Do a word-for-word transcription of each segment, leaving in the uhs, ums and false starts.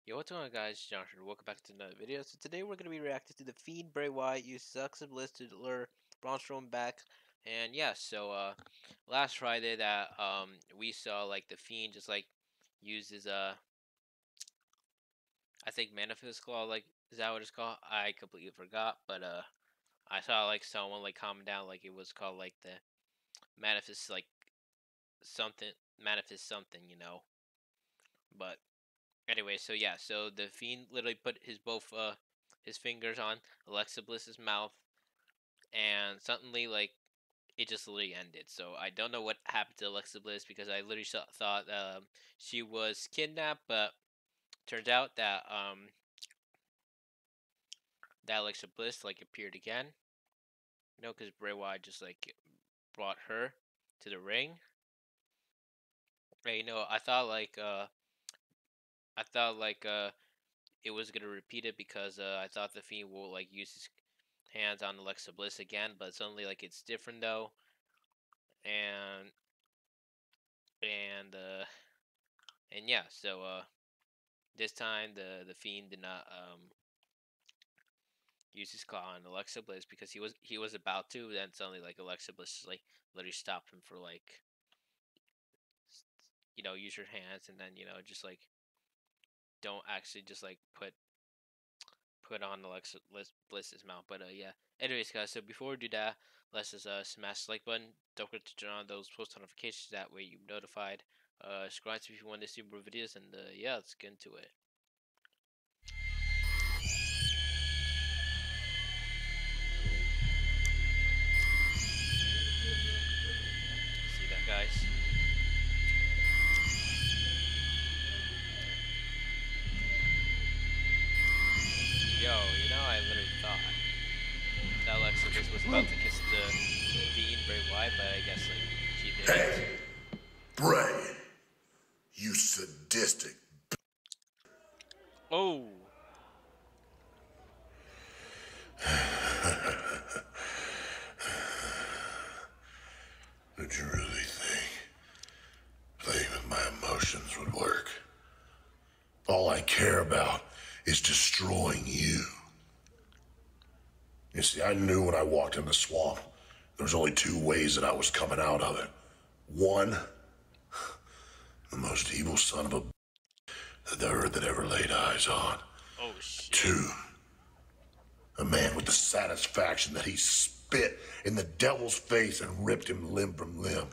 Yo, what's going on, guys? It's Josh here. Welcome back to another video. So today we're going to be reacting to The Fiend. Bray Wyatt used Alexa Bliss to lure Braun Strowman back. And yeah, so uh, last Friday that um we saw like The Fiend just like uses uh I think Manifest Claw, like, is that what it's called? I completely forgot, but uh I saw like someone like comment down like it was called like the Manifest like something Manifest something, you know. But anyway, so yeah, so the Fiend literally put his both uh his fingers on Alexa Bliss's mouth, and suddenly like it just literally ended. So I don't know what happened to Alexa Bliss because I literally saw, thought um she was kidnapped, but turns out that um that Alexa Bliss like appeared again. You know, because Bray Wyatt just like brought her to the ring. And, you know, I thought like uh I thought like uh it was gonna repeat it because uh I thought the Fiend will like use his hands on Alexa Bliss again, but suddenly like it's different though, and and uh and yeah, so uh this time the the Fiend did not um use his claw on Alexa Bliss because he was he was about to, then suddenly like Alexa Bliss just, like literally stopped him for like you know use your hands, and then you know just like don't actually just like put put on Alexa Bliss's mouth. But uh yeah. Anyways, guys, so before we do that, let's just uh smash the like button. Don't forget to turn on those post notifications. That way you're notified. Uh, subscribe if you want to see more videos, and uh, yeah, let's get into it. See that, guys? Yo, you know, I literally thought that Alexa Bliss was about to kiss the Fiend Bray Wyatt, but I guess like she didn't. Hey, Bray, you sadistic. Oh, Did you really think playing with my emotions would work? All I care about is destroying you. You see, I knew when I walked in the swamp, there was only two ways that I was coming out of it. One, the most evil son of a that the earth had ever laid eyes on. oh shit. Two, a man with the satisfaction that he spit in the devil's face and ripped him limb from limb.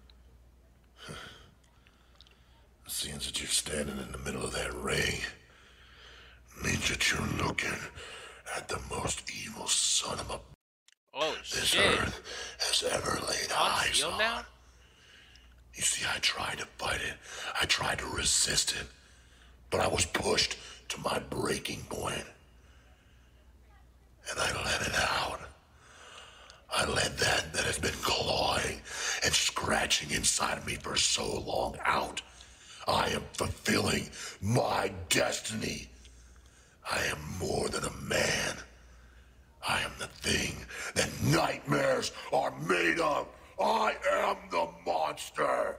Seeing that you're standing in the middle of that ring means that you're looking at the most evil son of a Oh this shit. earth has ever laid eyes Heel on. now? You see, I tried to fight it. I tried to resist it. But I was pushed to my breaking point. And I let it out. I let that that has been clawing and scratching inside of me for so long out. I am fulfilling my destiny. I am more than a man. I am the thing that nightmares are made of. I am the monster.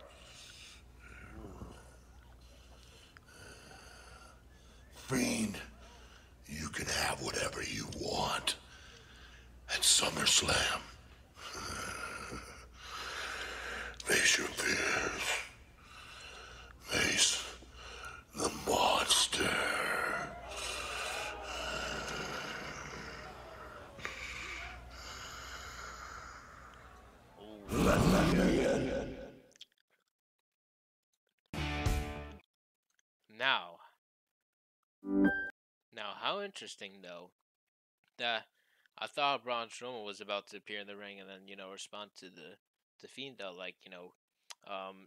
Fiend, you can have whatever you want at SummerSlam. Face your fears. Face the monster. Now, now, how interesting though that I thought Braun Strowman was about to appear in the ring and then you know respond to the the Fiend though, like you know, um,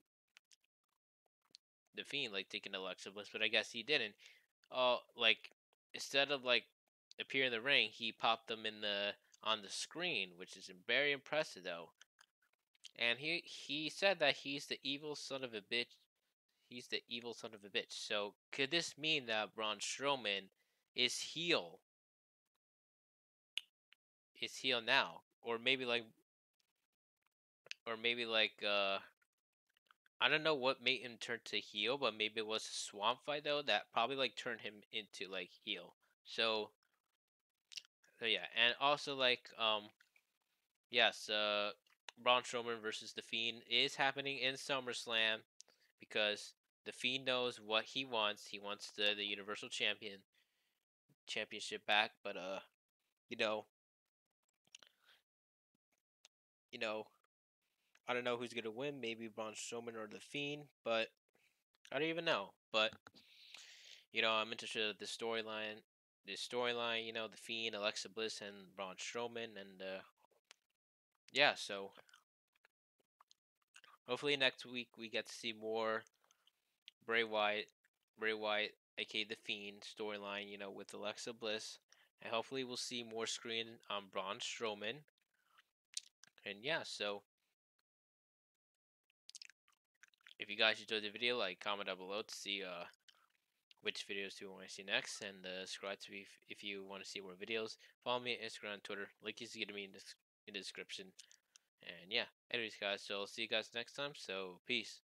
the Fiend like taking Alexa Bliss, but I guess he didn't. Oh, like instead of like appear in the ring, he popped them in the on the screen, which is very impressive though. And he he said that he's the evil son of a bitch. He's the evil son of a bitch. So could this mean that Braun Strowman is heel? Is heel now, or maybe like, or maybe like, uh, I don't know what made him turn to heel, but maybe it was a swamp fight though that probably like turned him into like heel. So, so yeah, and also like um yes, uh Braun Strowman versus The Fiend is happening in SummerSlam because The Fiend knows what he wants. He wants the the Universal Champion championship back, but uh you know, you know, I don't know who's gonna win. Maybe Braun Strowman or The Fiend, but I don't even know. But you know, I'm interested in the storyline. The storyline, you know, The Fiend, Alexa Bliss, and Braun Strowman, and uh, yeah. So hopefully next week we get to see more Bray Wyatt, Bray Wyatt, aka The Fiend storyline. You know, with Alexa Bliss, and hopefully we'll see more screen on Braun Strowman. And yeah, so if you guys enjoyed the video, like, comment down below to see uh which videos do you want to see next, and uh, subscribe to me if, if you want to see more videos. Follow me on Instagram and Twitter. Link is going to be in, this, in the description. And yeah, anyways, guys, so I'll see you guys next time. So, peace.